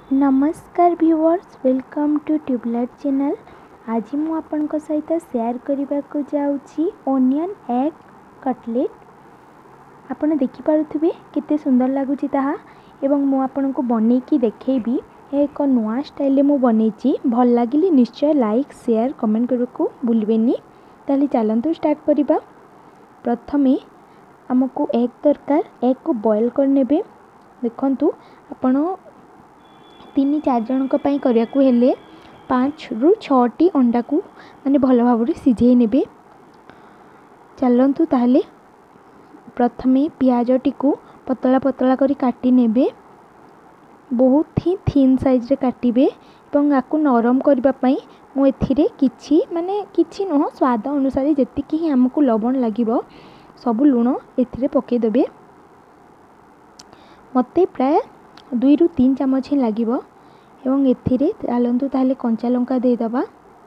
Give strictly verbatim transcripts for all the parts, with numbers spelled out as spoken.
नमस्कार viewers, welcome to tubelight channel. आज मु आपन को सहित शेयर करने को जाऊँगी ओनियन एग कटलेट। आपन देखि पारुथिबे केते सुंदर लागुची ताहा एवं मु आपन को बनै की देखैबी। एक नुआ स्टाइल मु बनैची। भल लागिले निश्चय लाइक शेयर कमेंट करको भूलबेनी। ताली चलंतु स्टार्ट करिबा। प्रथमे हमको एग दरकार। एग को बॉयल करनेबे। देखंतु आपण तीन चार जन करने को हेले पाँच रु छटी अंडा को माने भल भाव सिझे नेबे। चलंतु ताहले प्रथमे पियाज टी को पतला पतला करी काटी नेबे। बहुत ही थिन साइज रे काटिबे एवं आकु नरम करबा पई मु एथिरे किछि माने किछि न स्वाद अनुसार जेतिकी ही हमको लवण लागिबो सब लूण एथिरे पके देबे। मते प्राय दुई रु तीन चमच ही लागिबो एवं एथिरे चलंतु ताहले कंचा लंका दे दबा।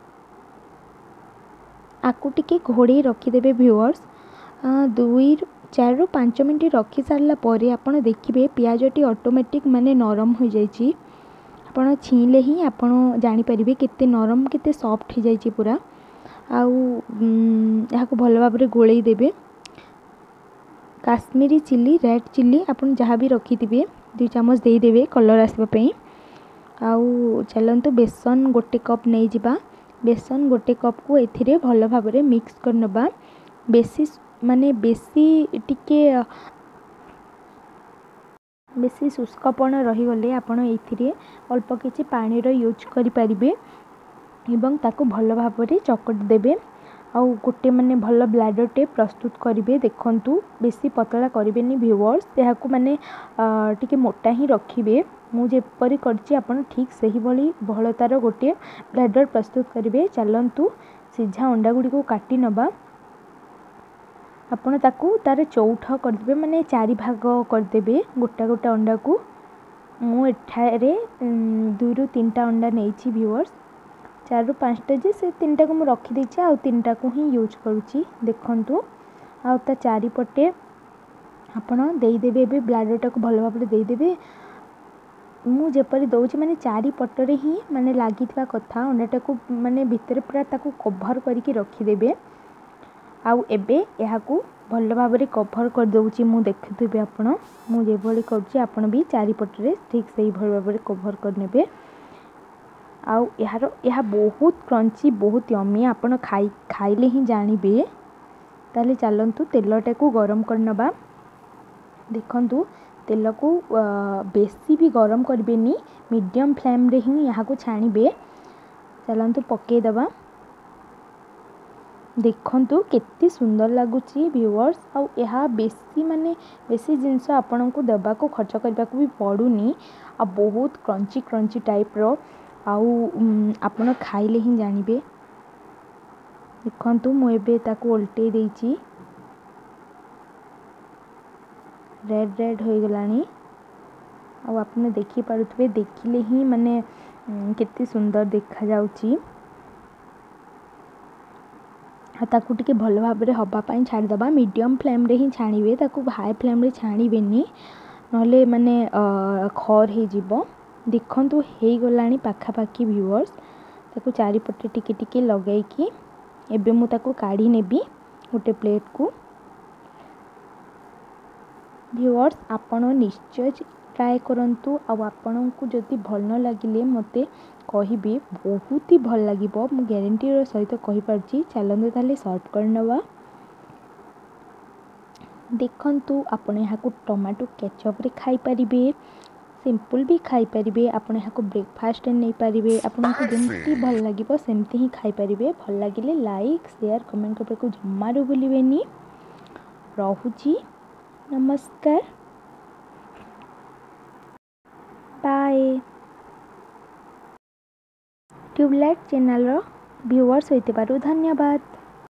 आकु टिके घोड़े रखिदेबे व्यूअर्स। दुई चार रु पाँच मिनट रखी सारला परे आपण देखिबे पियाज टी ऑटोमेटिक माने नरम हो जाइछि। आपण छीले ही आपण जानि परिबे केते नरम केते सॉफ्ट हो जाइछि पूरा। आउ याको भल भाव रे गोळेई देबे। काश्मीरी चिली रेड चिली आपण जहाँ भी रखिथिबे दुई चम्मच दे देबे कलर आसबा पई। आउ चलंतु बेसन गोटे कप नहीं जिबा। बेसन गोटे कप को एथिरे भल भाव रे मिक्स कर नबा। बेसी माने बेसी टिके बेसी शुष्कपण रही गले आपण एथिरे अल्प किछि पानी रो यूज करि परिबे एवं ताको भल भाव रे चकट देबे। आउ गोटे माने भल ब्लाडर टे प्रस्तुत करिवे। देखंतु बेसी पतला करिवेनी व्यूअर्स। याकू माने टिके मोटा ही रखिबे। मु जेपरि करछि आपण ठीक सही भली भलतार गोटे ब्लाडर प्रस्तुत करिवे। चलंतु सिझा अंडा गुडी को काटी नबा। आपण ताकू तार चौठ कर देबे माने चारि भाग कर देबे गोटा गोटा अंडा को। मु एठारे दुई रु तीनटा अंडा नेछि व्यूअर्स। चार रु पाँचटा जे से तीनटा को मु रखी देछि आ तीनटा को ही यूज करूछि। देखंतु आ ता चारि पटे आपण देई देबे। एबे ब्लाडर टा को भल भाव रे देई देबे। मु जेपरि दउछि माने चारि पटरे ही माने लागितबा कथा अंडाटा को माने भितर पूरा ताको कवर करके रखी देबे। आउ एबे याकू भल भाव रे कवर कर दउछि। मु देखिथिबे आपण मु जेभली करछि आपण भी चारि पटरे ठीक सही भल भाव रे कवर कर नेबे। आउ यार यह बहुत क्रंची बहुत यम्मी आपण खाई खाइले ही जानिबे। ताले चलंतु तेलटा को गरम कर नबा। देखंतु तेल को बेसी भी गरम करबेनी मीडियम फ्लेम रे ही यहाँ को छाणीबे। चलंतु पके दबा। देखंतु केते सुंदर लागुची व्यूअर्स। आउ यह बेसी माने बेसी जिंस आपन को देबा को खर्च करबा को भी पड़ुनी। आ बहुत क्रंची क्रंची टाइप रो आउ आपन खाइले ही जानिबे। देखंतु मु एबे ताको उल्टे देइची। रेड रेड हो गलानी। आउ आपने देखि पारुथबे देखिले ही माने केते सुंदर देखा जाउची। आ ताकू टिके भल भाव रे हबा पई छाडी दबा। मीडियम फ्लेम रे ही छाणीबे ताकू हाई फ्लेम रे छाणीबेनी नले माने खर हे जिवो। देखंतु हेई गलानी पाखा पाखी व्यूअर्स। ताकू चारि पटे टिके टिके लगाई की एबे मु ताकू काढी नेबी गोटे प्लेट को। व्यूअर्स आपण निश्चय ट्राए करंतु। आ आपण को जदि भल न लागिले मते कहिबे बहुत ही भल लागिबो। मु गारंटी रो सहित कहि परची। चलंदे ताले सर्व करनवा। देखंतु आपण यहाँ को टमाटो केचप रे खाई परिबे। सिंपल भी खाई परिबे। आपण यहाँ को ब्रेकफास्ट नै परिबे। आपण को जेमती भल लागिबो सेमती ही खाई परिबे। भल लागिले लाइक शेयर कमेंट करबे को जम्मारो भूलिबेनी। रहुची नमस्कार बाय। ट्यूबलाइट चैनल रो व्यूअर्स होइते बारु धन्यवाद।